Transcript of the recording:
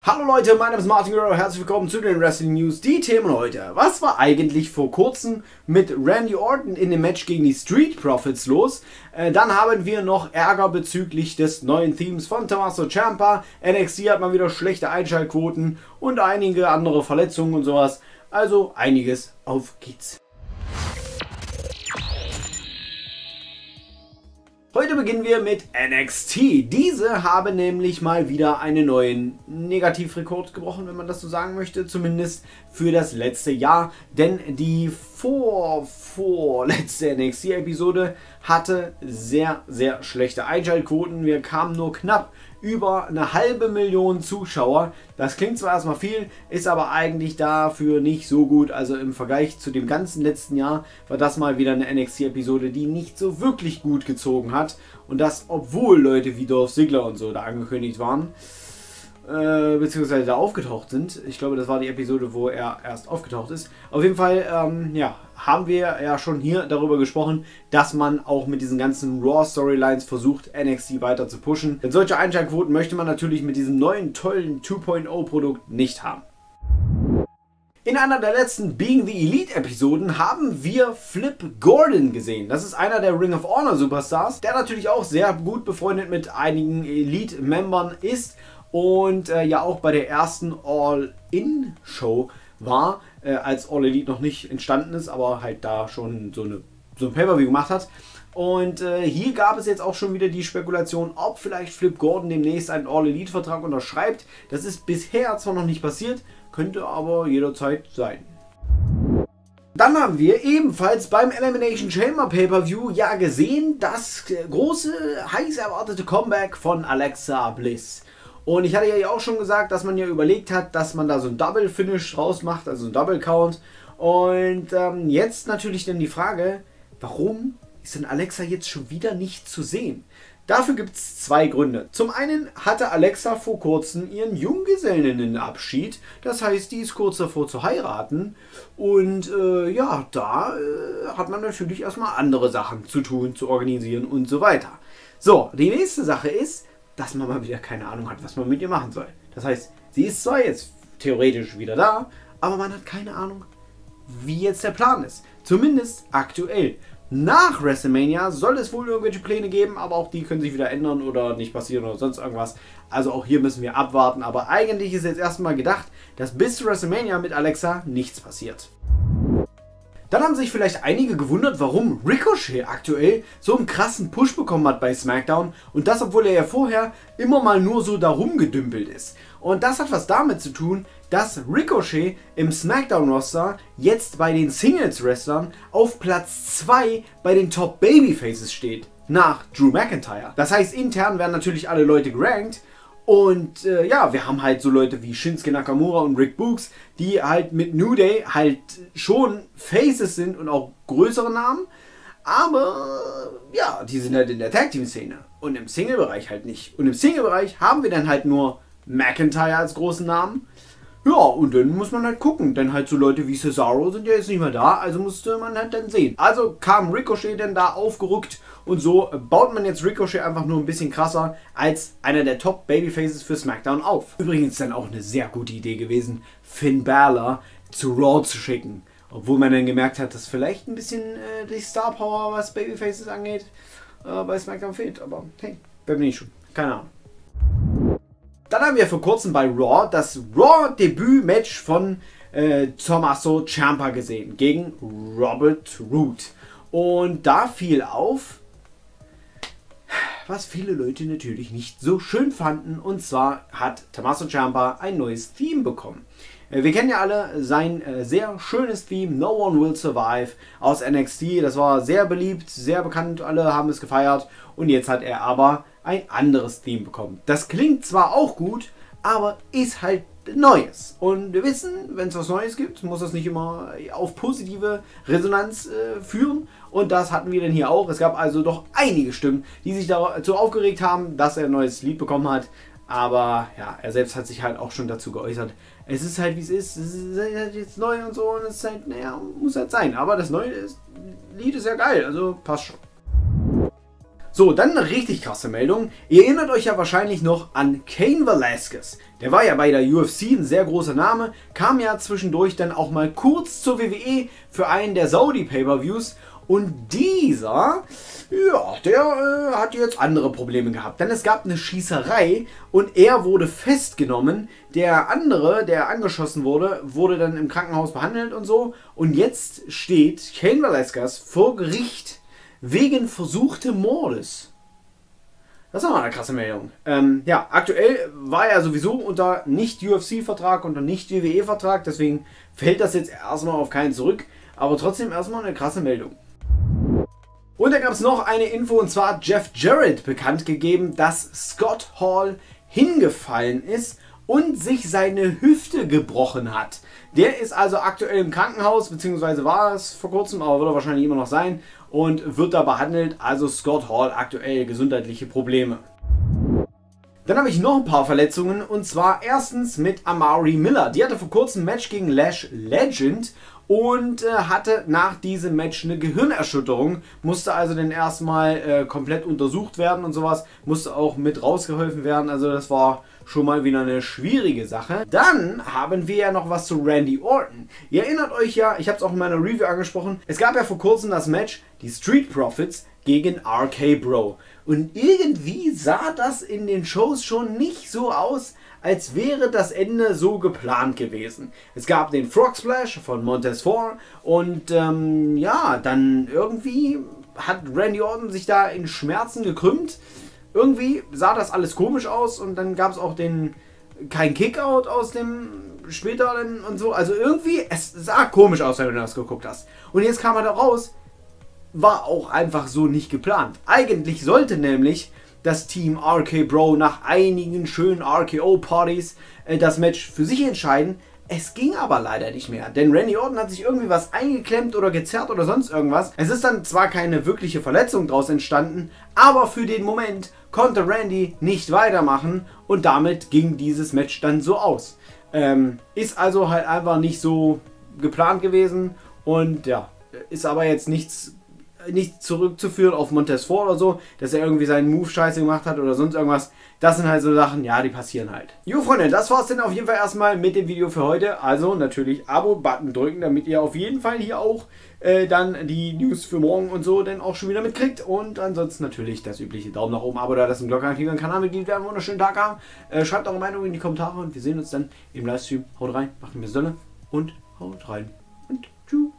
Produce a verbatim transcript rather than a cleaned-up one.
Hallo Leute, mein Name ist Martin Guerrero, herzlich willkommen zu den Wrestling News. Die Themen heute. Was war eigentlich vor kurzem mit Randy Orton in dem Match gegen die Street Profits los? Äh, dann haben wir noch Ärger bezüglich des neuen Themes von Tommaso Ciampa. N X T hat mal wieder schlechte Einschaltquoten und einige andere Verletzungen und sowas. Also einiges, auf geht's. Heute beginnen wir mit N X T. Diese haben nämlich mal wieder einen neuen Negativrekord gebrochen, wenn man das so sagen möchte, zumindest für das letzte Jahr. Denn die vor, vorletzte N X T-Episode hatte sehr, sehr schlechte Einschaltquoten. Wir kamen nur knapp über eine halbe Million Zuschauer. Das klingt zwar erstmal viel, ist aber eigentlich dafür nicht so gut. Also im Vergleich zu dem ganzen letzten Jahr war das mal wieder eine N X T-Episode, die nicht so wirklich gut gezogen hat. Und das, obwohl Leute wie Dolph Ziggler und so da angekündigt waren, äh, beziehungsweise da aufgetaucht sind. Ich glaube, das war die Episode, wo er erst aufgetaucht ist. Auf jeden Fall, ähm, ja, haben wir ja schon hier darüber gesprochen, dass man auch mit diesen ganzen Raw-Storylines versucht, N X T weiter zu pushen. Denn solche Einschaltquoten möchte man natürlich mit diesem neuen, tollen zwei Punkt null Produkt nicht haben. In einer der letzten Being the Elite Episoden haben wir Flip Gordon gesehen. Das ist einer der Ring of Honor Superstars, der natürlich auch sehr gut befreundet mit einigen Elite-Membern ist und äh, ja auch bei der ersten All-In-Show war, äh, als All Elite noch nicht entstanden ist, aber halt da schon so, eine, so ein Pay-Per-View gemacht hat. Und äh, hier gab es jetzt auch schon wieder die Spekulation, ob vielleicht Flip Gordon demnächst einen All Elite Vertrag unterschreibt. Das ist bisher zwar noch nicht passiert, könnte aber jederzeit sein. Dann haben wir ebenfalls beim Elimination Chamber Pay-Per-View ja gesehen, das große, heiß erwartete Comeback von Alexa Bliss. Und ich hatte ja auch schon gesagt, dass man ja überlegt hat, dass man da so ein Double Finish draus macht, also ein Double Count. Und ähm, jetzt natürlich dann die Frage, warum ist denn Alexa jetzt schon wieder nicht zu sehen? Dafür gibt es zwei Gründe. Zum einen hatte Alexa vor kurzem ihren Junggesellinnenabschied. Das heißt, die ist kurz davor zu heiraten. Und äh, ja, da äh, hat man natürlich erstmal andere Sachen zu tun, zu organisieren und so weiter. So, die nächste Sache ist, dass man mal wieder keine Ahnung hat, was man mit ihr machen soll. Das heißt, sie ist zwar jetzt theoretisch wieder da, aber man hat keine Ahnung, wie jetzt der Plan ist. Zumindest aktuell. Nach WrestleMania soll es wohl irgendwelche Pläne geben, aber auch die können sich wieder ändern oder nicht passieren oder sonst irgendwas. Also auch hier müssen wir abwarten. Aber eigentlich ist jetzt erstmal gedacht, dass bis zu WrestleMania mit Alexa nichts passiert. Dann haben sich vielleicht einige gewundert, warum Ricochet aktuell so einen krassen Push bekommen hat bei SmackDown. Und das, obwohl er ja vorher immer mal nur so darum gedümpelt ist. Und das hat was damit zu tun, dass Ricochet im SmackDown-Roster jetzt bei den Singles-Wrestlern auf Platz zwei bei den Top Babyfaces steht. Nach Drew McIntyre. Das heißt, intern werden natürlich alle Leute gerankt. Und äh, ja, wir haben halt so Leute wie Shinsuke Nakamura und Rick Books, die halt mit New Day halt schon Faces sind und auch größere Namen. Aber ja, die sind halt in der Tag-Team-Szene und im Single-Bereich halt nicht. Und im Single-Bereich haben wir dann halt nur McIntyre als großen Namen. Ja, und dann muss man halt gucken, denn halt so Leute wie Cesaro sind ja jetzt nicht mehr da, also musste man halt dann sehen. Also kam Ricochet denn da aufgerückt und so baut man jetzt Ricochet einfach nur ein bisschen krasser als einer der Top Babyfaces für SmackDown auf. Übrigens dann auch eine sehr gute Idee gewesen, Finn Balor zu Raw zu schicken. Obwohl man dann gemerkt hat, dass vielleicht ein bisschen äh, die Star Power, was Babyfaces angeht, äh, bei SmackDown fehlt. Aber hey, wer bin ich schon? Keine Ahnung. Dann haben wir vor kurzem bei Raw das Raw-Debüt-Match von äh, Tommaso Ciampa gesehen gegen Robert Roode. Und da fiel auf, was viele Leute natürlich nicht so schön fanden. Und zwar hat Tommaso Ciampa ein neues Theme bekommen. Äh, wir kennen ja alle sein äh, sehr schönes Theme, No One Will Survive aus N X T. Das war sehr beliebt, sehr bekannt, alle haben es gefeiert. Und jetzt hat er aber ein anderes Theme bekommen. Das klingt zwar auch gut, aber ist halt Neues. Und wir wissen, wenn es was Neues gibt, muss das nicht immer auf positive Resonanz äh, führen. Und das hatten wir dann hier auch. Es gab also doch einige Stimmen, die sich dazu aufgeregt haben, dass er ein neues Lied bekommen hat. Aber ja, er selbst hat sich halt auch schon dazu geäußert. Es ist halt wie es ist. Es ist halt jetzt neu und so. Und es ist halt, naja, muss halt sein. Aber das neue ist, Lied ist ja geil. Also passt schon. So, dann eine richtig krasse Meldung. Ihr erinnert euch ja wahrscheinlich noch an Cain Velasquez. Der war ja bei der U F C ein sehr großer Name, kam ja zwischendurch dann auch mal kurz zur W W E für einen der Saudi Pay-Per-Views. Und dieser, ja, der äh, hat jetzt andere Probleme gehabt. Denn es gab eine Schießerei und er wurde festgenommen. Der andere, der angeschossen wurde, wurde dann im Krankenhaus behandelt und so. Und jetzt steht Cain Velasquez vor Gericht wegen versuchten Mordes. Das ist auch mal eine krasse Meldung. Ähm, ja, aktuell war er sowieso unter Nicht-U F C-Vertrag, unter Nicht-W W E-Vertrag. Deswegen fällt das jetzt erstmal auf keinen zurück. Aber trotzdem erstmal eine krasse Meldung. Und da gab es noch eine Info, und zwar hat Jeff Jarrett bekannt gegeben, dass Scott Hall hingefallen ist und sich seine Hüfte gebrochen hat. Der ist also aktuell im Krankenhaus, beziehungsweise war es vor kurzem, aber wird er wahrscheinlich immer noch sein und wird da behandelt. Also Scott Hall aktuell gesundheitliche Probleme. Dann habe ich noch ein paar Verletzungen, und zwar erstens mit Amari Miller. Die hatte vor kurzem ein Match gegen Lash Legend und äh, hatte nach diesem Match eine Gehirnerschütterung, musste also dann erstmal äh, komplett untersucht werden und sowas, musste auch mit rausgeholfen werden, also das war schon mal wieder eine schwierige Sache. Dann haben wir ja noch was zu Randy Orton. Ihr erinnert euch ja, ich habe es auch in meiner Review angesprochen, es gab ja vor kurzem das Match, die Street Profits gegen R K Bro. Und irgendwie sah das in den Shows schon nicht so aus, als wäre das Ende so geplant gewesen. Es gab den Frog Splash von Montez Ford und ähm, ja, dann irgendwie hat Randy Orton sich da in Schmerzen gekrümmt. Irgendwie sah das alles komisch aus und dann gab es auch den kein Kickout aus dem späteren und so. Also irgendwie, es sah komisch aus, wenn du das geguckt hast. Und jetzt kam er da raus, war auch einfach so nicht geplant. Eigentlich sollte nämlich das Team R K Bro nach einigen schönen R K O-Partys äh, das Match für sich entscheiden. Es ging aber leider nicht mehr, denn Randy Orton hat sich irgendwie was eingeklemmt oder gezerrt oder sonst irgendwas. Es ist dann zwar keine wirkliche Verletzung daraus entstanden, aber für den Moment konnte Randy nicht weitermachen und damit ging dieses Match dann so aus. Ähm, ist also halt einfach nicht so geplant gewesen und ja, ist aber jetzt nichts nicht zurückzuführen auf Montez Ford oder so, dass er irgendwie seinen Move scheiße gemacht hat oder sonst irgendwas. Das sind halt so Sachen, ja, die passieren halt. Jo Freunde, das war's dann auf jeden Fall erstmal mit dem Video für heute. Also natürlich Abo-Button drücken, damit ihr auf jeden Fall hier auch äh, dann die News für morgen und so dann auch schon wieder mitkriegt. Und ansonsten natürlich das übliche Daumen nach oben, Abo da lassen, Glocke aktivieren, Kanalmitglied werden, wunderschönen Tag haben. Äh, schreibt eure Meinung in die Kommentare und wir sehen uns dann im Livestream. Haut rein, macht mir Sonne und haut rein und tschüss.